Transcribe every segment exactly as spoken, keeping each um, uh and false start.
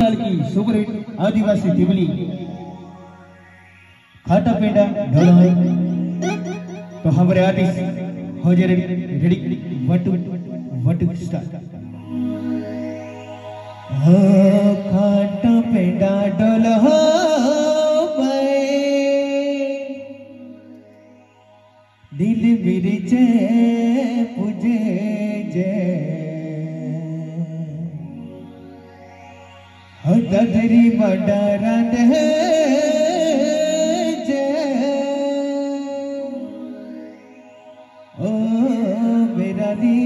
साल की सुपरहिट आदिवासी तिबली खाटा पेंडा ढोलाई। तो हमारे आर्टिस्ट हो जाए ready ready one two one two start. हो खाटा पेंडा ढोलाई दिल बिरचे पूजे जे हो ददरी बडारा दे जे ओ मेरा दी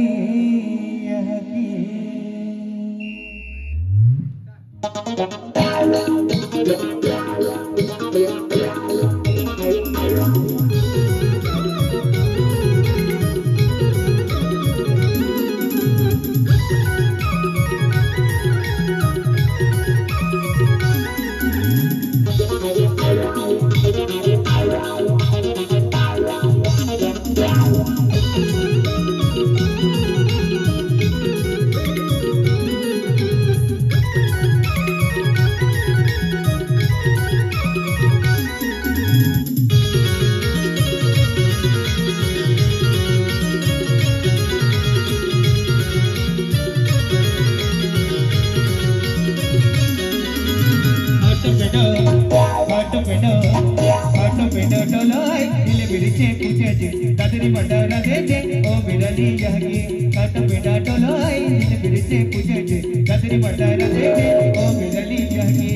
दादरी बडारा दे दे ओ मेरा ली यही खाटा पेंडा डोलाई दिल बिरचे पूजे जे दादरी बडारा दे दे ओ मेरा ली यही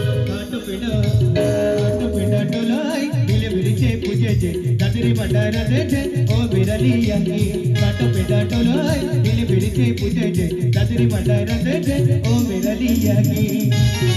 दादरी बडारा रते थे ओ बिरली यही काटो पेटा टोलो आई दिल बिरचे पूछे थे दादरी बड़ा रते थे ओ बिरली यही